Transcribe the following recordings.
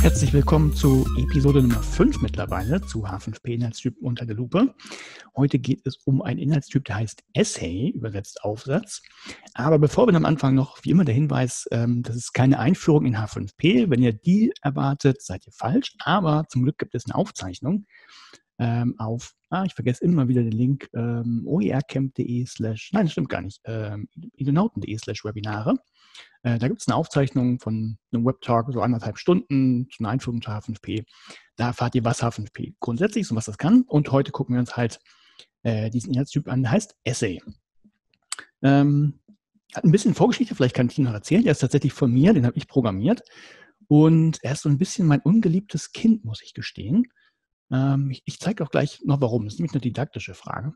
Herzlich willkommen zu Episode Nummer 5 mittlerweile zu H5P-Inhaltstypen unter der Lupe. Heute geht es um einen Inhaltstyp, der heißt Essay, übersetzt Aufsatz. Aber bevor wir am Anfang noch, wie immer, der Hinweis, das ist keine Einführung in H5P. Wenn ihr die erwartet, seid ihr falsch. Aber zum Glück gibt es eine Aufzeichnung ich vergesse immer wieder den Link, oercamp.de/, nein, das stimmt gar nicht, idonauten.de/Webinare. Da gibt es eine Aufzeichnung von einem Webtalk, so 1,5 Stunden, zu einer Einführung zu H5P. Da erfahrt ihr, was H5P grundsätzlich ist und was das kann. Und heute gucken wir uns halt diesen Inhaltstyp an, der heißt Essay. Hat ein bisschen Vorgeschichte, vielleicht kann ich ihn noch erzählen. Der ist tatsächlich von mir, den habe ich programmiert. Und er ist so ein bisschen mein ungeliebtes Kind, muss ich gestehen. Ich zeige auch gleich noch, warum. Das ist nämlich eine didaktische Frage.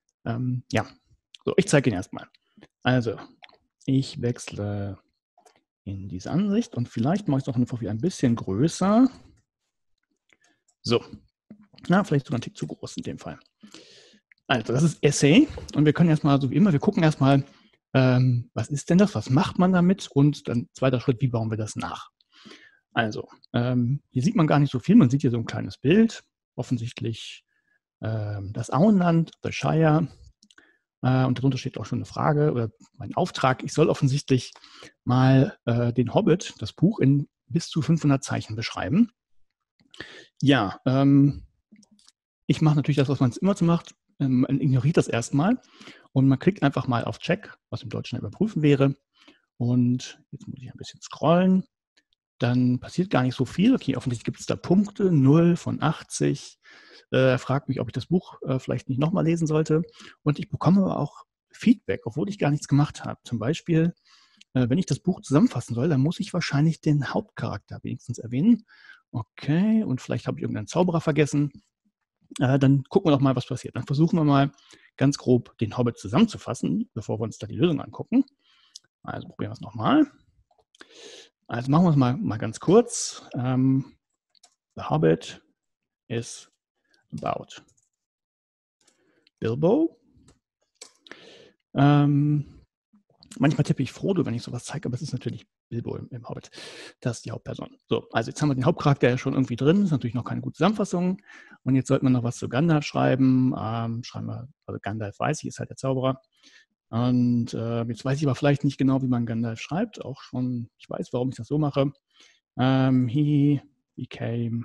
Ich zeige ihn erstmal. Also, ich wechsle in diese Ansicht und vielleicht mache ich es noch einfach wieder ein bisschen größer. So, vielleicht sogar ein Tick zu groß in dem Fall. Also, das ist Essay und wir können erstmal, so wie immer, wir gucken erstmal, was ist denn das, was macht man damit und dann zweiter Schritt, wie bauen wir das nach? Also, hier sieht man gar nicht so viel, man sieht hier so ein kleines Bild, offensichtlich das Auenland, the Shire. Und darunter steht auch schon eine Frage oder mein Auftrag. Ich soll offensichtlich mal den Hobbit, das Buch, in bis zu 500 Zeichen beschreiben. Ja, ich mache natürlich das, was man immer so macht. Man ignoriert das erstmal und man klickt einfach mal auf Check, was im Deutschen überprüfen wäre. Und jetzt muss ich ein bisschen scrollen. Dann passiert gar nicht so viel. Okay, offensichtlich gibt es da Punkte, 0 von 80. Er fragt mich, ob ich das Buch vielleicht nicht nochmal lesen sollte. Und ich bekomme aber auch Feedback, obwohl ich gar nichts gemacht habe. Zum Beispiel, wenn ich das Buch zusammenfassen soll, dann muss ich wahrscheinlich den Hauptcharakter wenigstens erwähnen. Okay, und vielleicht habe ich irgendeinen Zauberer vergessen. Dann gucken wir doch mal, was passiert. Dann versuchen wir mal ganz grob den Hobbit zusammenzufassen, bevor wir uns da die Lösung angucken. Also probieren wir es nochmal. Also machen wir es mal ganz kurz. The Hobbit is about Bilbo. Manchmal tippe ich Frodo, wenn ich sowas zeige, aber es ist natürlich Bilbo im Hobbit. Das ist die Hauptperson. So, also jetzt haben wir den Hauptcharakter ja schon irgendwie drin. Das ist natürlich noch keine gute Zusammenfassung. Und jetzt sollten wir noch was zu Gandalf schreiben. Schreiben wir, also Gandalf weiß ich, ist halt der Zauberer. Und jetzt weiß ich aber vielleicht nicht genau, wie man Gandalf schreibt. Auch schon, ich weiß, warum ich das so mache. He became,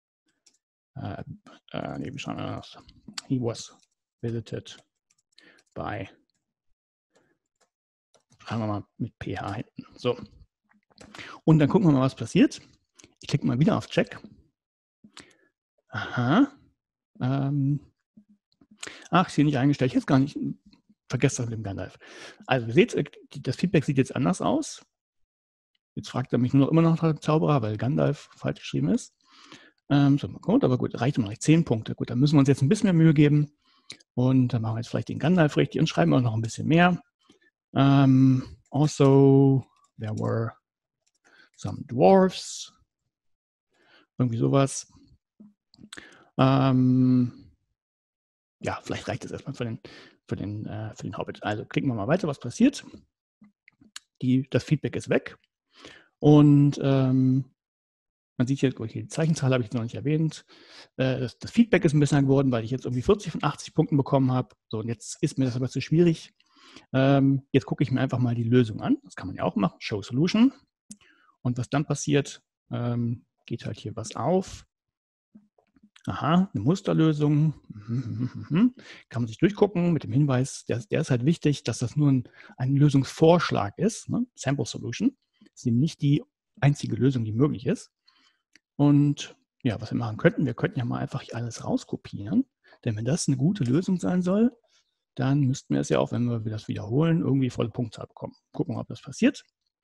he was visited by, schreiben wir mal mit PH hinten. So. Und dann gucken wir mal, was passiert. Ich klicke mal wieder auf Check. Aha. Ist hier nicht eingestellt. Ich habe es gar nicht. Vergesst das mit dem Gandalf. Also, ihr seht, das Feedback sieht jetzt anders aus. Jetzt fragt er mich immer noch nach Zauberer, weil Gandalf falsch geschrieben ist. Aber gut, reicht immer noch 10 Punkte. Gut, dann müssen wir uns jetzt ein bisschen mehr Mühe geben. Und dann machen wir jetzt vielleicht den Gandalf richtig und schreiben auch noch ein bisschen mehr. Also, there were some dwarfs. Irgendwie sowas. Vielleicht reicht es erstmal für den Hobbit. Also klicken wir mal weiter, was passiert. Das Feedback ist weg. Und man sieht hier, die Zeichenzahl habe ich noch nicht erwähnt. Das Feedback ist ein bisschen geworden, weil ich jetzt irgendwie 40 von 80 Punkten bekommen habe. So, und jetzt ist mir das aber zu schwierig. Jetzt gucke ich mir einfach mal die Lösung an. Das kann man ja auch machen. Show Solution. Und was dann passiert, geht halt hier was auf. Aha, eine Musterlösung. Kann man sich durchgucken mit dem Hinweis, der ist halt wichtig, dass das nur ein Lösungsvorschlag ist. Ne? Sample Solution. Das ist eben nicht die einzige Lösung, die möglich ist. Und ja, was wir machen könnten, wir könnten ja mal einfach hier alles rauskopieren. Denn wenn das eine gute Lösung sein soll, dann müssten wir es ja auch, wenn wir das wiederholen, irgendwie volle Punktzahl bekommen. Gucken, ob das passiert.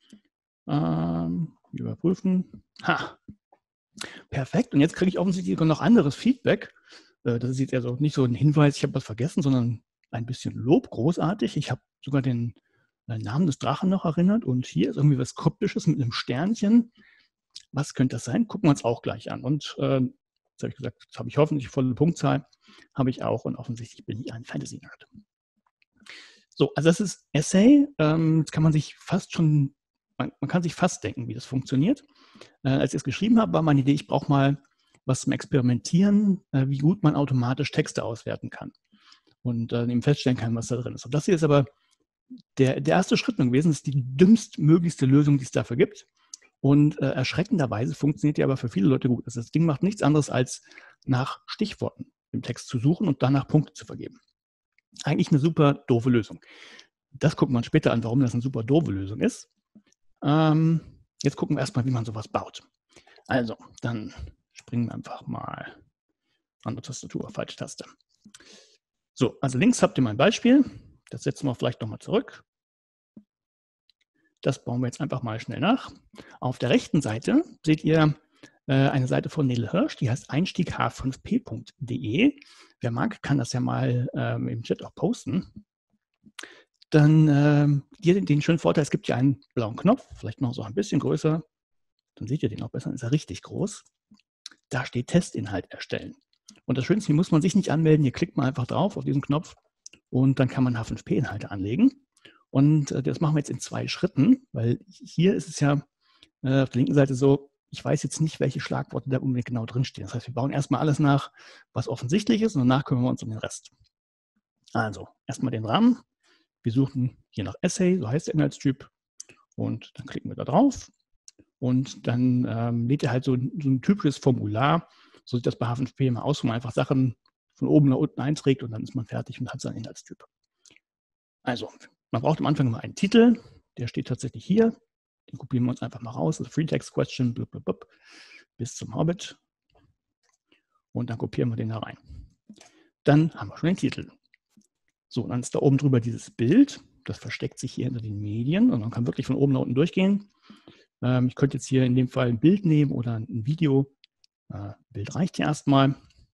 Überprüfen. Perfekt. Und jetzt kriege ich offensichtlich noch anderes Feedback. Das ist jetzt also nicht so ein Hinweis, ich habe was vergessen, sondern ein bisschen Lob, großartig. Ich habe sogar den Namen des Drachen noch erinnert und hier ist irgendwie was Kryptisches mit einem Sternchen. Was könnte das sein? Gucken wir uns auch gleich an. Und jetzt habe ich gesagt, jetzt habe ich hoffentlich volle Punktzahl. Habe ich auch und offensichtlich bin ich ein Fantasy-Nerd. So, also das ist Essay. Jetzt kann man sich fast denken, wie das funktioniert. Als ich es geschrieben habe, war meine Idee, ich brauche mal was zum Experimentieren, wie gut man automatisch Texte auswerten kann und eben feststellen kann, was da drin ist. Und das hier ist aber der erste Schritt gewesen. Das ist die dümmstmöglichste Lösung, die es dafür gibt. Und erschreckenderweise funktioniert die aber für viele Leute gut. Also das Ding macht nichts anderes, als nach Stichworten im Text zu suchen und danach Punkte zu vergeben. Eigentlich eine super doofe Lösung. Das gucken wir uns später an, warum das eine super doofe Lösung ist. Jetzt gucken wir erstmal, wie man sowas baut. Also, dann springen wir einfach mal an der Tastatur, falsche Taste. So, also links habt ihr mein Beispiel. Das setzen wir vielleicht nochmal zurück. Das bauen wir jetzt einfach mal schnell nach. Auf der rechten Seite seht ihr eine Seite von Nele Hirsch, die heißt einstieg-h5p.de. Wer mag, kann das ja mal im Chat auch posten. Dann hier den schönen Vorteil, es gibt hier einen blauen Knopf, vielleicht noch so ein bisschen größer. Dann seht ihr den auch besser, dann ist er richtig groß. Da steht Testinhalt erstellen. Und das Schönste, hier muss man sich nicht anmelden, hier klickt man einfach drauf auf diesen Knopf und dann kann man H5P-Inhalte anlegen. Und das machen wir jetzt in 2 Schritten, weil hier ist es ja auf der linken Seite so, ich weiß jetzt nicht, welche Schlagworte da unbedingt genau drinstehen. Das heißt, wir bauen erstmal alles nach, was offensichtlich ist, und danach kümmern wir uns um den Rest. Also, erstmal den Rahmen. Wir suchen hier nach Essay, so heißt der Inhaltstyp, und dann klicken wir da drauf. Und dann lädt er halt so ein typisches Formular, so sieht das bei H5P immer aus, wo man einfach Sachen von oben nach unten einträgt und dann ist man fertig und hat seinen Inhaltstyp. Also, man braucht am Anfang immer einen Titel, der steht tatsächlich hier. Den kopieren wir uns einfach mal raus. Also Free Text Question, blablabla, bis zum Hobbit. Und dann kopieren wir den da rein. Dann haben wir schon den Titel. So, und dann ist da oben drüber dieses Bild. Das versteckt sich hier hinter den Medien und man kann wirklich von oben nach unten durchgehen. Ich könnte jetzt hier in dem Fall ein Bild nehmen oder ein Video. Bild reicht hier erstmal.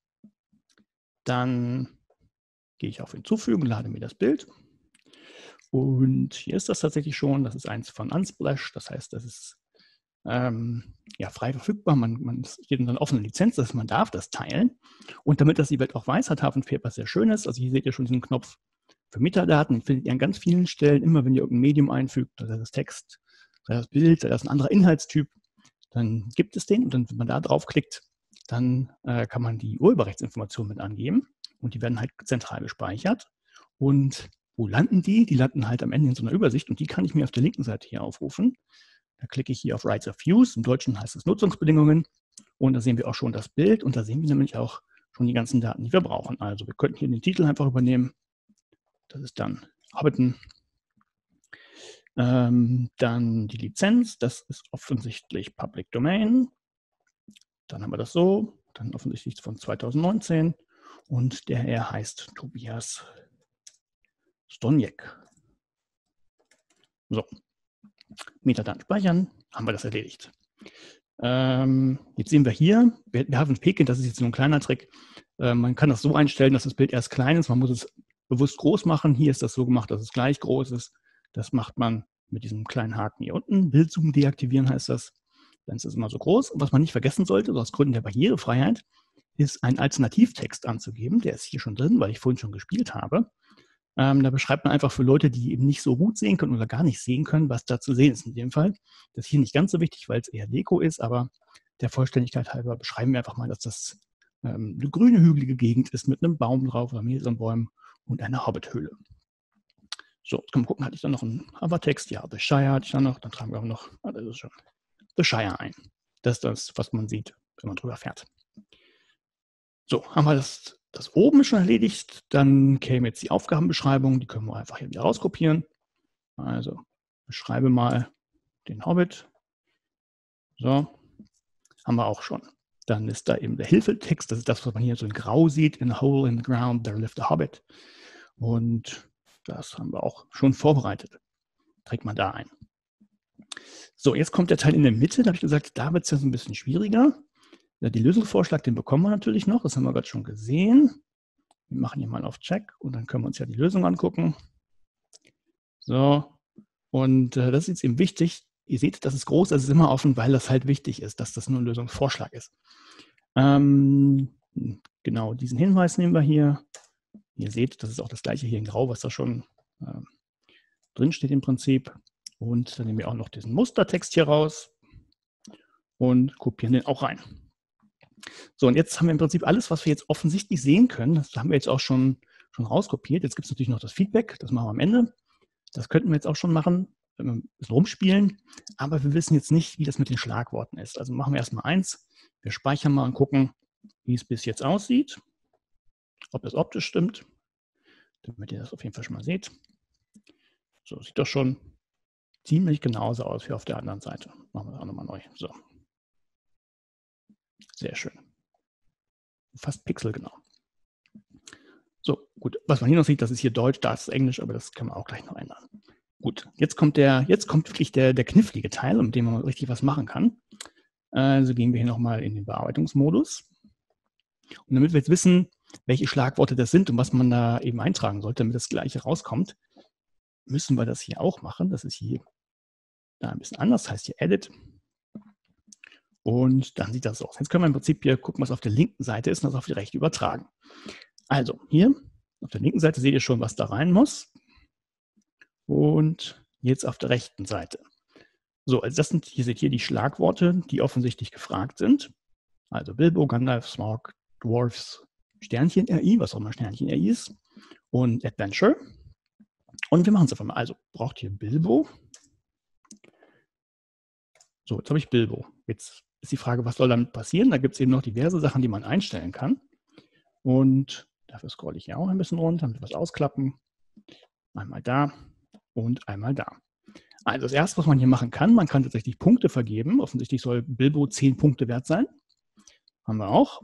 Dann gehe ich auf Hinzufügen, lade mir das Bild. Und hier ist das tatsächlich schon. Das ist eins von Unsplash. Das heißt, das ist ja, frei verfügbar. Man steht in einer offenen Lizenz, dass man darf das teilen. Und damit das die Welt auch weiß, hat H5P etwas sehr Schönes. Also hier seht ihr schon diesen Knopf für Metadaten. Den findet ihr an ganz vielen Stellen. Immer wenn ihr irgendein Medium einfügt, sei das Text, sei das Bild, sei das ein anderer Inhaltstyp, dann gibt es den. Und dann, wenn man da draufklickt, dann kann man die Urheberrechtsinformationen mit angeben. Und die werden halt zentral gespeichert. Und wo landen die? Die landen halt am Ende in so einer Übersicht. Und die kann ich mir auf der linken Seite hier aufrufen. Da klicke ich hier auf Rights of Use. Im Deutschen heißt es Nutzungsbedingungen. Und da sehen wir auch schon das Bild. Und da sehen wir nämlich auch schon die ganzen Daten, die wir brauchen. Also wir könnten hier den Titel einfach übernehmen. Das ist dann Hobbiton. Dann die Lizenz. Das ist offensichtlich Public Domain. Dann haben wir das so. Dann offensichtlich von 2019. Und der Herr heißt Tobias Stoniek. So. Metadaten speichern, haben wir das erledigt. Jetzt sehen wir hier, wir haben Peking, das ist jetzt nur ein kleiner Trick. Man kann das so einstellen, dass das Bild erst klein ist. Man muss es bewusst groß machen. Hier ist das so gemacht, dass es gleich groß ist. Das macht man mit diesem kleinen Haken hier unten. Bildzoom deaktivieren heißt das. Dann ist es immer so groß. Und was man nicht vergessen sollte, aus Gründen der Barrierefreiheit, ist einen Alternativtext anzugeben. Der ist hier schon drin, weil ich vorhin schon gespielt habe. Da beschreibt man einfach für Leute, die eben nicht so gut sehen können oder gar nicht sehen können, was da zu sehen ist in dem Fall. Das ist hier nicht ganz so wichtig, weil es eher Deko ist, aber der Vollständigkeit halber beschreiben wir einfach mal, dass das eine grüne, hügelige Gegend ist mit einem Baum drauf oder mehreren Bäumen und einer Hobbithöhle. So, jetzt können wir gucken, hatte ich dann noch einen Hovertext? Ja, The Shire hatte ich dann noch. Dann tragen wir auch noch, das ist schon, The Shire ein. Das ist das, was man sieht, wenn man drüber fährt. So, haben wir das oben schon erledigt. Dann käme jetzt die Aufgabenbeschreibung. Die können wir einfach hier wieder rauskopieren. Also, beschreibe mal den Hobbit. So, haben wir auch schon. Dann ist da eben der Hilfetext. Das ist das, was man hier so in Grau sieht. In a hole in the ground, there lived a hobbit. Und das haben wir auch schon vorbereitet. Trägt man da ein. So, jetzt kommt der Teil in der Mitte. Da habe ich gesagt, da wird es ja so ein bisschen schwieriger. Die Lösungsvorschlag, den bekommen wir natürlich noch. Das haben wir gerade schon gesehen. Wir machen hier mal auf Check und dann können wir uns ja die Lösung angucken. So, und das ist jetzt eben wichtig. Ihr seht, das ist groß, das ist immer offen, weil das halt wichtig ist, dass das nur ein Lösungsvorschlag ist. Genau, diesen Hinweis nehmen wir hier. Ihr seht, das ist auch das gleiche hier in Grau, was da schon drin steht im Prinzip. Und dann nehmen wir auch noch diesen Mustertext hier raus. und kopieren den auch rein. So, und jetzt haben wir im Prinzip alles, was wir jetzt offensichtlich sehen können. Das haben wir jetzt auch schon rauskopiert. Jetzt gibt es natürlich noch das Feedback, das machen wir am Ende. Das könnten wir jetzt auch schon machen, ein bisschen rumspielen. Aber wir wissen jetzt nicht, wie das mit den Schlagworten ist. Also machen wir erstmal eins. Wir speichern mal und gucken, wie es bis jetzt aussieht. Ob das optisch stimmt, damit ihr das auf jeden Fall schon mal seht. So, sieht doch schon ziemlich genauso aus wie auf der anderen Seite. Machen wir das auch nochmal neu. So. Sehr schön. Fast pixelgenau. So, gut. Was man hier noch sieht, das ist hier Deutsch, da ist Englisch, aber das können wir auch gleich noch ändern. Gut, jetzt kommt wirklich der knifflige Teil, mit dem man richtig was machen kann. Also gehen wir hier nochmal in den Bearbeitungsmodus. Und damit wir jetzt wissen, welche Schlagworte das sind und was man da eben eintragen sollte, damit das Gleiche rauskommt, müssen wir das hier auch machen. Das ist hier da ein bisschen anders, das heißt hier Edit. Und dann sieht das so aus. Jetzt können wir im Prinzip hier gucken, was auf der linken Seite ist und das auf die rechte übertragen. Also hier auf der linken Seite seht ihr schon, was da rein muss. Und jetzt auf der rechten Seite. So, also das sind, hier seht ihr die Schlagworte, die offensichtlich gefragt sind. Also Bilbo, Gandalf, Smaug, Dwarfs, Sternchen RI, was auch immer Sternchen RI ist, und Adventure. Und wir machen es einfach mal. Also braucht ihr Bilbo. So, jetzt habe ich Bilbo. Jetzt ist die Frage, was soll damit passieren? Da gibt es eben noch diverse Sachen, die man einstellen kann. Und dafür scrolle ich hier auch ein bisschen runter, damit wir was ausklappen. Einmal da und einmal da. Also das Erste, was man hier machen kann, man kann tatsächlich Punkte vergeben. Offensichtlich soll Bilbo 10 Punkte wert sein. Haben wir auch.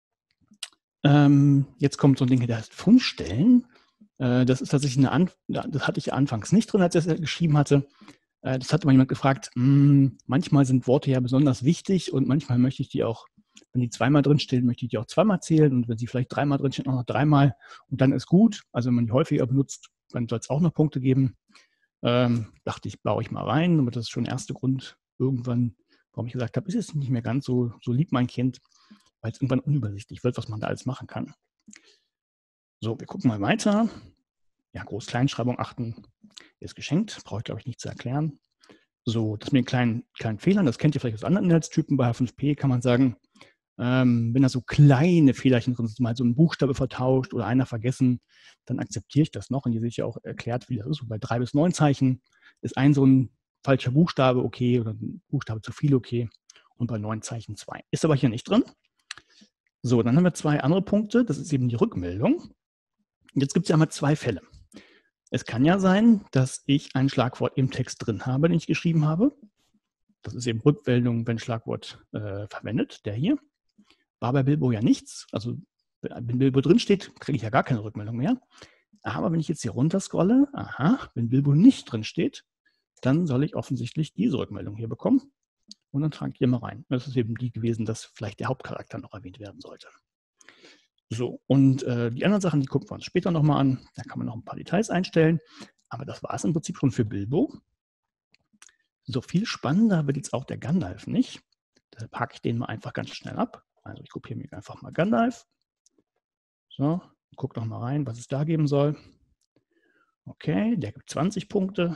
Jetzt kommt so ein Ding, der heißt Fundstellen. Das ist tatsächlich das hatte ich anfangs nicht drin, als ich das geschrieben hatte. Das hatte mal jemand gefragt, manchmal sind Worte ja besonders wichtig und manchmal möchte ich die auch, wenn die zweimal drinstehen, möchte ich die auch zweimal zählen und wenn sie vielleicht dreimal drinstehen, auch noch dreimal und dann ist gut. Also wenn man die häufiger benutzt, dann soll es auch noch Punkte geben. Dachte ich, baue ich mal rein, aber das ist schon der erste Grund irgendwann, warum ich gesagt habe, ist es nicht mehr ganz so lieb, mein Kind, weil es irgendwann unübersichtlich wird, was man da alles machen kann. So, wir gucken mal weiter. Ja, Groß-Kleinschreibung achten ist geschenkt, brauche ich glaube ich nicht zu erklären. So, das mit den kleinen Fehlern, das kennt ihr vielleicht aus anderen Inhaltstypen. Bei H5P kann man sagen, wenn da so kleine Fehlerchen drin sind, mal so ein Buchstabe vertauscht oder einer vergessen, dann akzeptiere ich das noch. Und hier sehe ich ja auch erklärt, wie das ist. So bei 3 bis 9 Zeichen ist ein so ein falscher Buchstabe okay oder ein Buchstabe zu viel okay. Und bei 9 Zeichen 2. Ist aber hier nicht drin. So, dann haben wir 2 andere Punkte. Das ist eben die Rückmeldung. Und jetzt gibt es ja mal 2 Fälle. Es kann ja sein, dass ich ein Schlagwort im Text drin habe, den ich geschrieben habe. Das ist eben Rückmeldung, wenn Schlagwort verwendet, der hier. War bei Bilbo ja nichts. Also wenn Bilbo drin steht, kriege ich ja gar keine Rückmeldung mehr. Aber wenn ich jetzt hier runter scrolle, wenn Bilbo nicht drin steht, dann soll ich offensichtlich diese Rückmeldung hier bekommen. Und dann trage ich hier mal rein. Das ist eben die gewesen, dass vielleicht der Hauptcharakter noch erwähnt werden sollte. So, und die anderen Sachen, die gucken wir uns später nochmal an. Da kann man noch ein paar Details einstellen. Aber das war es im Prinzip schon für Bilbo. So viel spannender wird jetzt auch der Gandalf nicht. Deshalb packe ich den mal einfach ganz schnell ab. Also ich kopiere mir einfach mal Gandalf. So, gucke noch mal rein, was es da geben soll. Okay, der gibt 20 Punkte.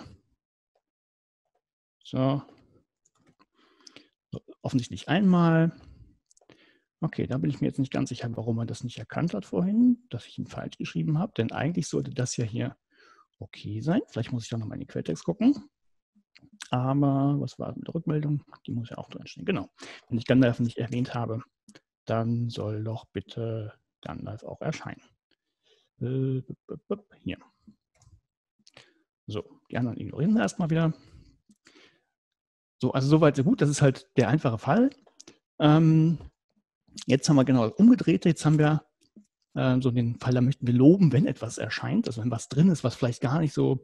So. Offensichtlich einmal. Okay, da bin ich mir jetzt nicht ganz sicher, warum er das nicht erkannt hat vorhin, dass ich ihn falsch geschrieben habe. Denn eigentlich sollte das ja hier okay sein. Vielleicht muss ich da nochmal in den Quelltext gucken. Aber was war mit der Rückmeldung? Die muss ja auch drinstehen. Genau. Wenn ich Gandalf nicht erwähnt habe, dann soll doch bitte Gandalf auch erscheinen. Hier. So, die anderen ignorieren wir erstmal wieder. So, also soweit so gut. Das ist halt der einfache Fall. Jetzt haben wir genau das Umgedrehte. Jetzt haben wir so den Fall, da möchten wir loben, wenn etwas erscheint. Also wenn was drin ist, was vielleicht gar nicht so,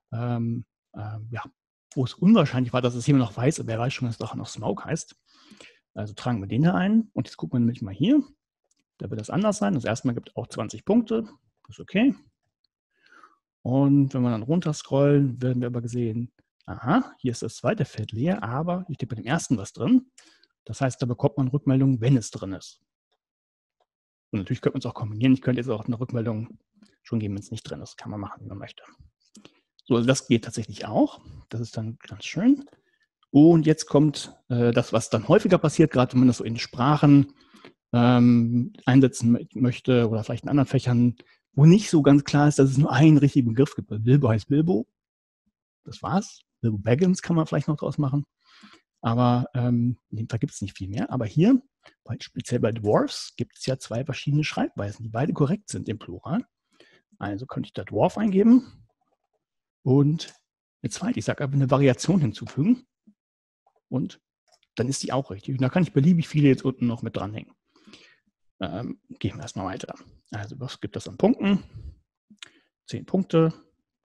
wo es unwahrscheinlich war, dass es jemand noch weiß, aber wer weiß schon, dass es doch noch Smaug heißt. Also tragen wir den da ein. Und jetzt gucken wir nämlich mal hier. Da wird das anders sein. Das erste Mal gibt auch 20 Punkte. Das ist okay. Und wenn wir dann runter scrollen, werden wir aber gesehen, hier ist das zweite Feld leer, aber hier steht bei dem ersten was drin. Das heißt, da bekommt man Rückmeldung, wenn es drin ist. Und natürlich könnte man es auch kombinieren. Ich könnte jetzt auch eine Rückmeldung schon geben, wenn es nicht drin ist. Kann man machen, wie man möchte. So, also das geht tatsächlich auch. Das ist dann ganz schön. Und jetzt kommt das, was dann häufiger passiert, gerade wenn man das so in Sprachen einsetzen möchte oder vielleicht in anderen Fächern, wo nicht so ganz klar ist, dass es nur einen richtigen Begriff gibt. Bilbo heißt Bilbo, das war's. Bilbo Baggins kann man vielleicht noch draus machen. Aber in dem Fall gibt es nicht viel mehr. Aber hier, speziell bei Dwarfs, gibt es ja 2 verschiedene Schreibweisen, die beide korrekt sind im Plural. Also könnte ich da Dwarf eingeben und eine zweite, ich sage einfach eine Variation hinzufügen. Und dann ist die auch richtig. Und da kann ich beliebig viele jetzt unten noch mit dranhängen. Gehen wir erstmal weiter. Also was gibt es an Punkten? 10 Punkte.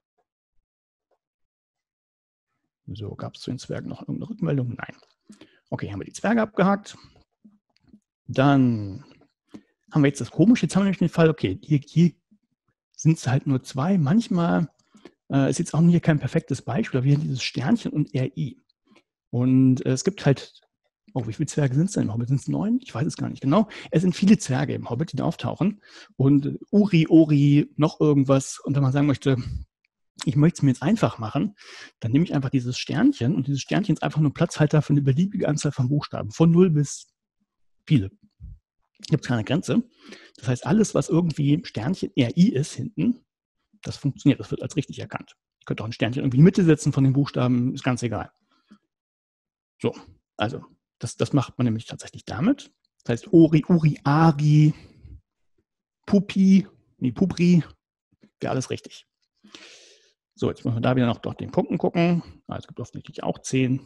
So, gab es zu den Zwergen noch irgendeine Rückmeldung? Nein. Okay, haben wir die Zwerge abgehakt. Dann haben wir jetzt das Komische. Jetzt haben wir nämlich den Fall, okay, hier sind es halt nur 2. Manchmal ist jetzt auch hier kein perfektes Beispiel, aber wir haben dieses Sternchen und RI. Und es gibt halt, wie viele Zwerge sind es denn im Hobbit? Sind es 9? Ich weiß es gar nicht genau. Es sind viele Zwerge im Hobbit, die da auftauchen. Und Uri, Ori, noch irgendwas. Und wenn man sagen möchte, ich möchte es mir jetzt einfach machen, dann nehme ich einfach dieses Sternchen und dieses Sternchen ist einfach nur Platzhalter für eine beliebige Anzahl von Buchstaben, von 0 bis viele. Gibt es keine Grenze. Das heißt, alles, was irgendwie Sternchen RI ist hinten, das funktioniert, das wird als richtig erkannt. Ich könnte auch ein Sternchen irgendwie in die Mitte setzen von den Buchstaben, ist ganz egal. So, also das macht man nämlich tatsächlich damit. Das heißt, Ori, Uri, Ari, Pupi, Pupri, wäre alles richtig. So, jetzt müssen wir da wieder noch durch den Punkten gucken. Also es gibt offensichtlich auch 10.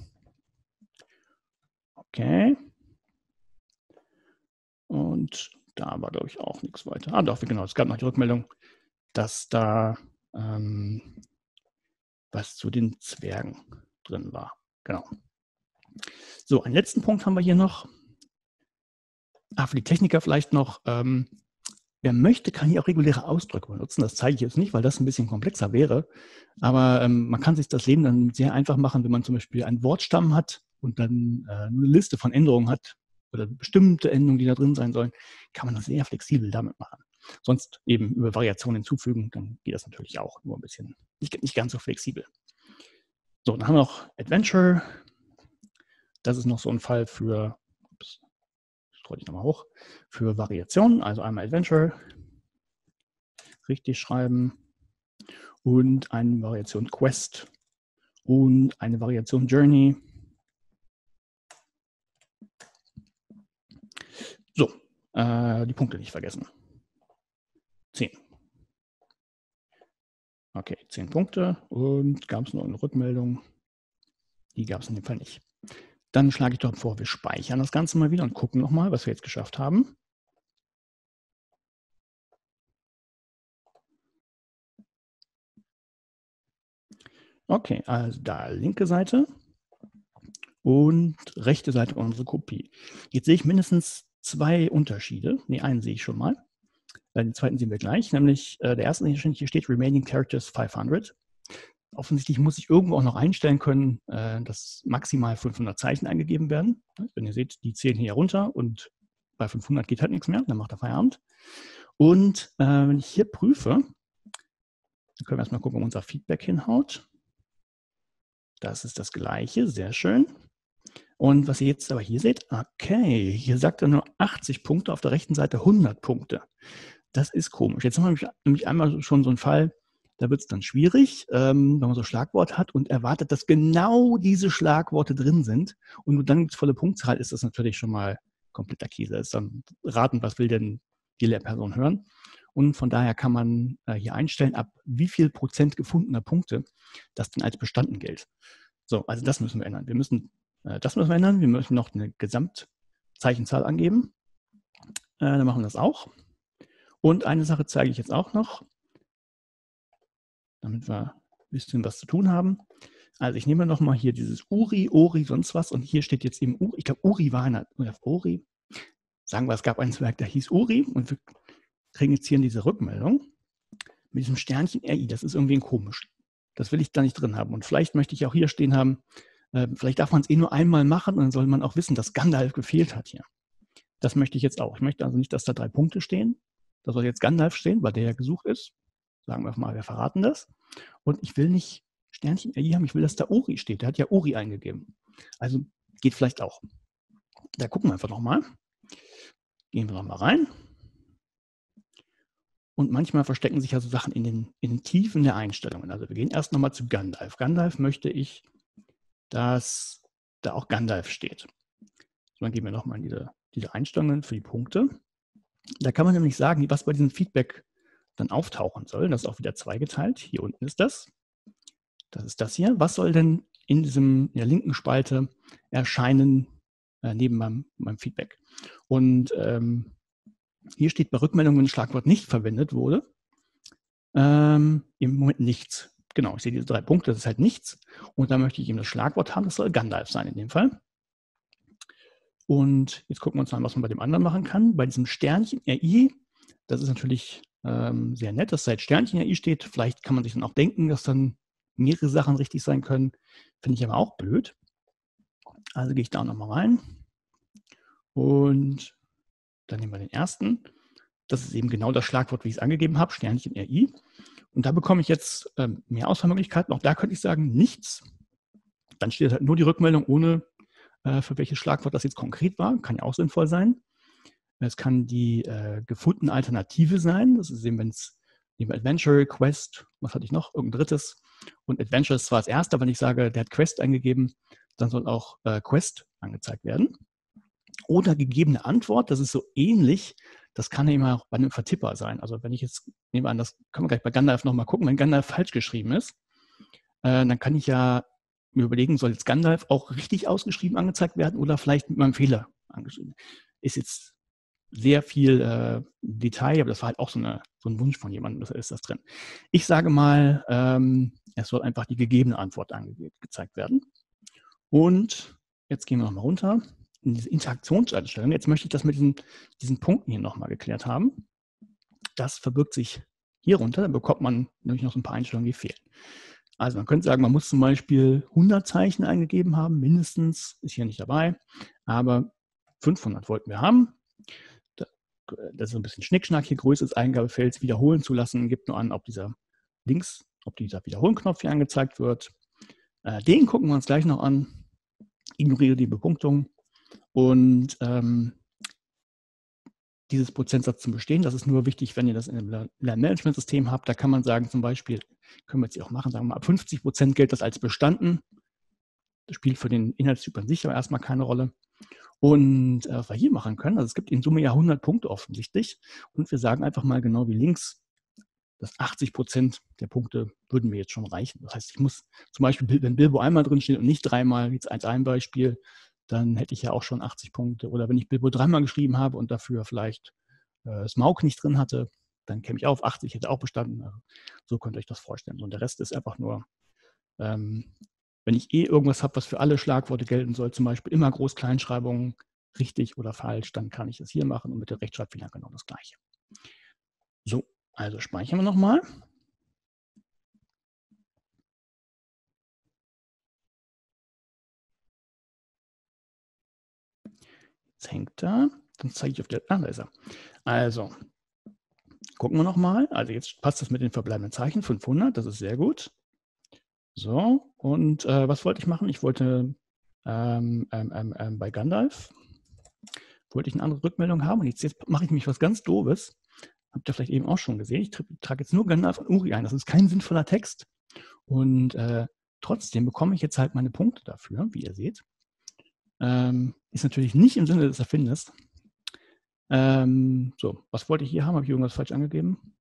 Okay. Und da war, glaube ich, auch nichts weiter. Ah, doch, genau, es gab noch die Rückmeldung, dass da was zu den Zwergen drin war. Genau. So, einen letzten Punkt haben wir hier noch. Für die Techniker vielleicht noch. Wer möchte, kann hier auch reguläre Ausdrücke benutzen. Das zeige ich jetzt nicht, weil das ein bisschen komplexer wäre. Aber man kann sich das Leben dann sehr einfach machen, wenn man zum Beispiel einen Wortstamm hat und dann eine Liste von Änderungen hat oder bestimmte Endungen, die da drin sein sollen, kann man das sehr flexibel damit machen. Sonst eben über Variationen hinzufügen, dann geht das natürlich auch, nur ein bisschen nicht ganz so flexibel. So, dann haben wir noch Adventure. Das ist noch so ein Fall für, scroll ich nochmal hoch, für Variationen, also einmal Adventure, richtig schreiben und eine Variation Quest und eine Variation Journey. So, die Punkte nicht vergessen. 10. Okay, 10 Punkte und gab es noch eine Rückmeldung? Die gab es in dem Fall nicht. Dann schlage ich doch vor, wir speichern das Ganze mal wieder und gucken nochmal, was wir jetzt geschafft haben. Okay, also da linke Seite und rechte Seite unsere Kopie. Jetzt sehe ich mindestens 2 Unterschiede. Ne, einen sehe ich schon mal. Den zweiten sehen wir gleich, nämlich der erste, hier steht Remaining Characters 500. Offensichtlich muss ich irgendwo auch noch einstellen können, dass maximal 500 Zeichen eingegeben werden. Wenn ihr seht, die zählen hier runter und bei 500 geht halt nichts mehr, dann macht er Feierabend. Und wenn ich hier prüfe, dann können wir erstmal gucken, ob unser Feedback hinhaut. Das ist das Gleiche, sehr schön. Und was ihr jetzt aber hier seht, okay, hier sagt er nur 80 Punkte, auf der rechten Seite 100 Punkte. Das ist komisch. Jetzt haben wir nämlich einmal schon so einen Fall, da wird es dann schwierig, wenn man so ein Schlagwort hat und erwartet, dass genau diese Schlagworte drin sind und dann gibt es volle Punktzahl, ist das natürlich schon mal kompletter Käse. Das ist dann raten, was will denn die Lehrperson hören. Und von daher kann man hier einstellen, ab wie viel Prozent gefundener Punkte das denn als bestanden gilt. So, also das müssen wir ändern. Das müssen wir ändern. Wir müssen noch eine Gesamtzeichenzahl angeben. Dann machen wir das auch. Und eine Sache zeige ich jetzt auch noch, damit wir ein bisschen was zu tun haben. Also ich nehme nochmal hier dieses Uri, Ori, sonst was. Und hier steht jetzt eben Uri. Ich glaube, Uri war einer, oder Ori. Sagen wir, es gab einen Zwerg, der hieß Uri. Und wir kriegen jetzt hier diese Rückmeldung mit diesem Sternchen RI. Das ist irgendwie komisch. Das will ich da nicht drin haben. Und vielleicht möchte ich auch hier stehen haben, vielleicht darf man es nur einmal machen und dann soll man auch wissen, dass Gandalf gefehlt hat hier. Das möchte ich jetzt auch. Ich möchte also nicht, dass da 3 Punkte stehen. Da soll jetzt Gandalf stehen, weil der ja gesucht ist. Sagen wir mal, wir verraten das. Und ich will nicht Sternchen RI haben, ich will, dass da Uri steht. Der hat ja Uri eingegeben. Also geht vielleicht auch. Da gucken wir einfach nochmal. Gehen wir nochmal rein. Und manchmal verstecken sich ja so Sachen in den Tiefen der Einstellungen. Also wir gehen erst nochmal zu Gandalf. Gandalf möchte ich, dass da auch Gandalf steht. So, dann gehen wir nochmal in diese Einstellungen für die Punkte. Da kann man nämlich sagen, was bei diesem Feedback dann auftauchen soll. Das ist auch wieder zweigeteilt. Hier unten ist das. Das ist das hier. Was soll denn in der linken Spalte erscheinen neben meinem Feedback? Und hier steht bei Rückmeldungen, wenn ein Schlagwort nicht verwendet wurde, im Moment nichts. Genau, ich sehe diese 3 Punkte, das ist halt nichts. Und da möchte ich eben das Schlagwort haben, das soll Gandalf sein in dem Fall. Und jetzt gucken wir uns an, was man bei dem anderen machen kann. Bei diesem Sternchen RI, das ist natürlich sehr nett, dass seit Sternchen RI steht. Vielleicht kann man sich dann auch denken, dass dann mehrere Sachen richtig sein können. Finde ich aber auch blöd. Also gehe ich da nochmal rein. Und dann nehmen wir den ersten. Das ist eben genau das Schlagwort, wie ich es angegeben habe, Sternchen RI. Und da bekomme ich jetzt mehr Auswahlmöglichkeiten. Auch da könnte ich sagen, nichts. Dann steht halt nur die Rückmeldung, ohne für welches Schlagwort das jetzt konkret war. Kann ja auch sinnvoll sein. Es kann die gefundene Alternative sein. Das ist eben, wenn es neben Adventure, Quest, was hatte ich noch? Irgendein drittes. Und Adventure ist zwar das erste, aber wenn ich sage, der hat Quest eingegeben, dann soll auch Quest angezeigt werden. Oder gegebene Antwort, das ist so ähnlich, das kann eben auch bei einem Vertipper sein. Also wenn ich jetzt, nehmen wir an, das können wir gleich bei Gandalf nochmal gucken, wenn Gandalf falsch geschrieben ist, dann kann ich ja mir überlegen, soll jetzt Gandalf auch richtig ausgeschrieben angezeigt werden oder vielleicht mit meinem Fehler angeschrieben. Ist jetzt sehr viel Detail, aber das war halt auch so ein Wunsch von jemandem, das ist das drin. Ich sage mal, es soll einfach die gegebene Antwort angezeigt werden. Und jetzt gehen wir nochmal runter in diese Interaktionseinstellung. Jetzt möchte ich das mit diesen Punkten hier nochmal geklärt haben. Das verbirgt sich hier runter, dann bekommt man nämlich noch so ein paar Einstellungen, die fehlen. Also man könnte sagen, man muss zum Beispiel 100 Zeichen eingegeben haben, mindestens, ist hier nicht dabei, aber 500 wollten wir haben. Das ist ein bisschen Schnickschnack hier, Größe des Eingabefelds wiederholen zu lassen, gibt nur an, ob dieser Wiederholen-Knopf hier angezeigt wird. Den gucken wir uns gleich noch an. Ignoriere die Bepunktung. Und dieses Prozentsatz zum Bestehen, das ist nur wichtig, wenn ihr das in einem Lernmanagementsystem habt. Da kann man sagen, zum Beispiel, können wir jetzt hier auch machen, sagen wir mal, ab 50% gilt das als bestanden. Das spielt für den Inhaltstyp an sich aber erstmal keine Rolle. Und was wir hier machen können, also es gibt in Summe ja 100 Punkte offensichtlich. Und wir sagen einfach mal genau wie links, dass 80% der Punkte würden mir jetzt schon reichen. Das heißt, ich muss zum Beispiel, wenn Bilbo einmal drin steht und nicht dreimal, jetzt als ein Beispiel, dann hätte ich ja auch schon 80 Punkte. Oder wenn ich Bilbo dreimal geschrieben habe und dafür vielleicht Smaug nicht drin hatte, dann käme ich auf 80, hätte auch bestanden. Also, so könnt ihr euch das vorstellen. Und der Rest ist einfach nur, wenn ich irgendwas habe, was für alle Schlagworte gelten soll, zum Beispiel immer Groß-Kleinschreibungen, richtig oder falsch, dann kann ich das hier machen und mit der Rechtschreibfehler genau das Gleiche. So, also speichern wir nochmal. Jetzt hängt da. Dann zeige ich auf der. Da ist er. Also, gucken wir nochmal. Also jetzt passt das mit den verbleibenden Zeichen. 500, das ist sehr gut. So, und was wollte ich machen? Ich wollte bei Gandalf wollte ich eine andere Rückmeldung haben. Und jetzt mache ich nämlich was ganz Doofes. Habt ihr vielleicht eben auch schon gesehen. Ich trage jetzt nur Gandalf und Uri ein. Das ist kein sinnvoller Text. Und trotzdem bekomme ich jetzt halt meine Punkte dafür, wie ihr seht. Ist natürlich nicht im Sinne des Erfinders. So, was wollte ich hier haben? Habe ich irgendwas falsch angegeben?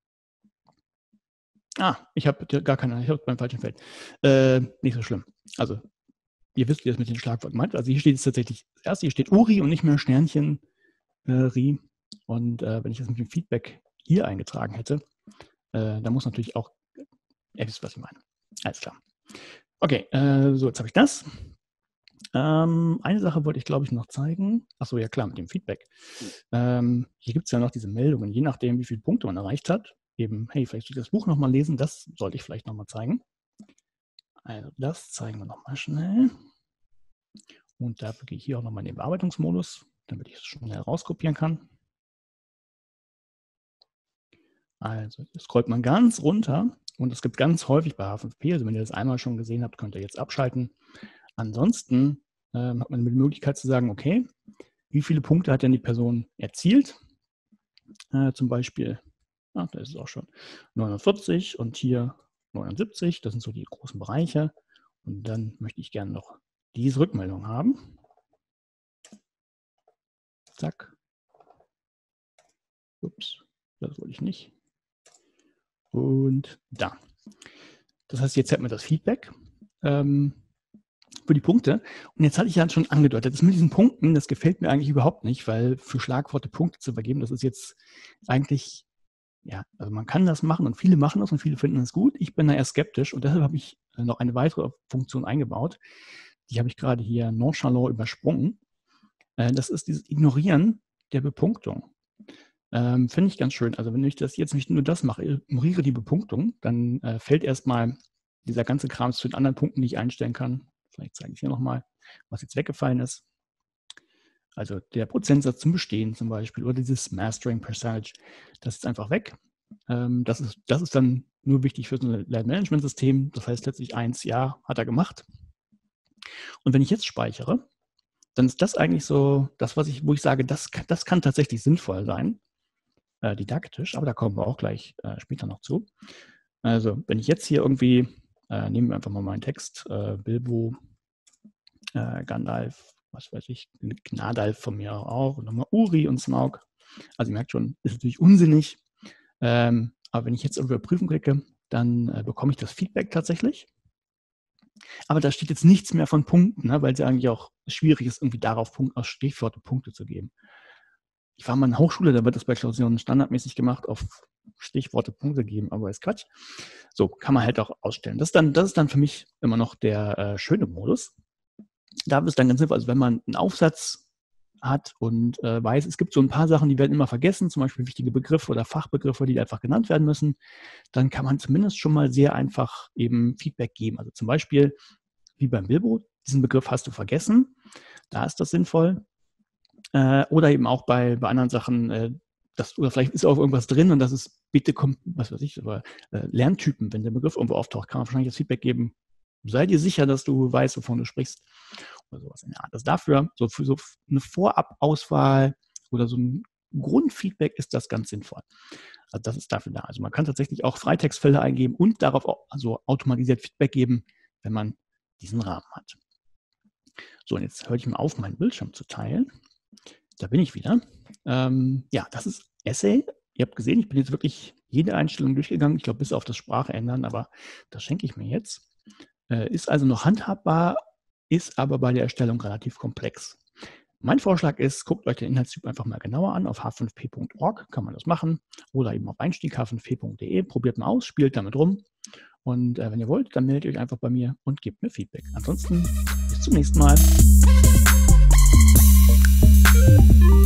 Ich habe gar keine, ich habe beim falschen Feld. Nicht so schlimm. Also, ihr wisst, wie das mit den Schlagworten meint. Also hier steht es tatsächlich, das erste, hier steht Uri und nicht mehr Sternchen Ri. Und wenn ich das mit dem Feedback hier eingetragen hätte, dann muss natürlich auch, ihr wisst, was ich meine. Alles klar. Okay, so, jetzt habe ich das. Eine Sache wollte ich, glaube ich, noch zeigen. Achso, ja klar, mit dem Feedback. Hier gibt es ja noch diese Meldungen, je nachdem, wie viele Punkte man erreicht hat. Eben, hey, vielleicht soll ich das Buch nochmal lesen, das sollte ich vielleicht nochmal zeigen. Also das zeigen wir nochmal schnell. Und dafür gehe ich hier auch nochmal in den Bearbeitungsmodus, damit ich es schnell rauskopieren kann. Also hier scrollt man ganz runter und es gibt ganz häufig bei H5P, also wenn ihr das einmal schon gesehen habt, könnt ihr jetzt abschalten. Ansonsten hat man die Möglichkeit zu sagen, okay, wie viele Punkte hat denn die Person erzielt? Zum Beispiel, da ist es auch schon 49 und hier 79, das sind so die großen Bereiche. Und dann möchte ich gerne noch diese Rückmeldung haben. Zack. Ups, das wollte ich nicht. Und da. Das heißt, jetzt hat man das Feedback für die Punkte. Und jetzt hatte ich ja schon angedeutet, das mit diesen Punkten, das gefällt mir eigentlich überhaupt nicht, weil für Schlagworte Punkte zu vergeben, das ist jetzt eigentlich, ja, also man kann das machen und viele machen das und viele finden das gut. Ich bin da eher skeptisch und deshalb habe ich noch eine weitere Funktion eingebaut. Die habe ich gerade hier nonchalant übersprungen. Das ist dieses Ignorieren der Bepunktung. Finde ich ganz schön. Also wenn ich das jetzt nicht nur das mache, ignoriere die Bepunktung, dann fällt erstmal dieser ganze Kram zu den anderen Punkten, die ich einstellen kann. Vielleicht zeige ich hier nochmal, was jetzt weggefallen ist. Also der Prozentsatz zum Bestehen zum Beispiel oder dieses Mastering Percentage, das ist einfach weg. Das ist dann nur wichtig für so ein Lernmanagementsystem. Das heißt letztlich 1 Jahr hat er gemacht. Und wenn ich jetzt speichere, dann ist das eigentlich so das, wo ich sage, das kann tatsächlich sinnvoll sein. Didaktisch, aber da kommen wir auch gleich später noch zu. Also, wenn ich jetzt hier irgendwie, nehmen wir einfach mal meinen Text, Bilbo, Gandalf, was weiß ich, Gnadalf von mir auch, und nochmal Uri und Smaug. Also, ihr merkt schon, ist natürlich unsinnig. Aber wenn ich jetzt über Prüfung klicke, dann bekomme ich das Feedback tatsächlich. Aber da steht jetzt nichts mehr von Punkten, ne, weil es ja eigentlich auch schwierig ist, irgendwie darauf aus Stichworte Punkte zu geben. Ich war mal in der Hochschule, da wird das bei Klausuren standardmäßig gemacht, auf Stichworte Punkte geben, aber ist Quatsch. So kann man halt auch ausstellen. Das ist dann für mich immer noch der schöne Modus. Da ist dann ganz sinnvoll, also wenn man einen Aufsatz hat und weiß, es gibt so ein paar Sachen, die werden immer vergessen, zum Beispiel wichtige Begriffe oder Fachbegriffe, die einfach genannt werden müssen, dann kann man zumindest schon mal sehr einfach eben Feedback geben. Also zum Beispiel, wie beim Bilbo, diesen Begriff hast du vergessen, da ist das sinnvoll. Oder eben auch bei anderen Sachen, oder vielleicht ist auch irgendwas drin und das ist, bitte kommt, was weiß ich, aber Lerntypen, wenn der Begriff irgendwo auftaucht, kann man wahrscheinlich das Feedback geben, sei dir sicher, dass du weißt, wovon du sprichst, oder sowas in der Art. Das dafür, so für so eine Vorabauswahl oder so ein Grundfeedback ist das ganz sinnvoll. Also das ist dafür da. Also man kann tatsächlich auch Freitextfelder eingeben und darauf auch, also automatisiert Feedback geben, wenn man diesen Rahmen hat. So, und jetzt höre ich mal auf, meinen Bildschirm zu teilen. Da bin ich wieder. Ja, das ist Essay. Ihr habt gesehen, ich bin jetzt wirklich jede Einstellung durchgegangen. Ich glaube, bis auf das Sprache ändern, aber das schenke ich mir jetzt. Ist also noch handhabbar, ist aber bei der Erstellung relativ komplex. Mein Vorschlag ist, guckt euch den Inhaltstyp einfach mal genauer an. Auf h5p.org kann man das machen oder eben auf Einstieg h5p.de. Probiert mal aus, spielt damit rum. Und wenn ihr wollt, dann meldet euch einfach bei mir und gebt mir Feedback. Ansonsten bis zum nächsten Mal.